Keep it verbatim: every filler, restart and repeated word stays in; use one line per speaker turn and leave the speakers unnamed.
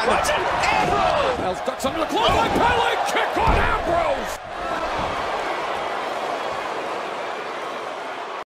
Watch it! Arrow!
Miles ducks under the claw by Pele!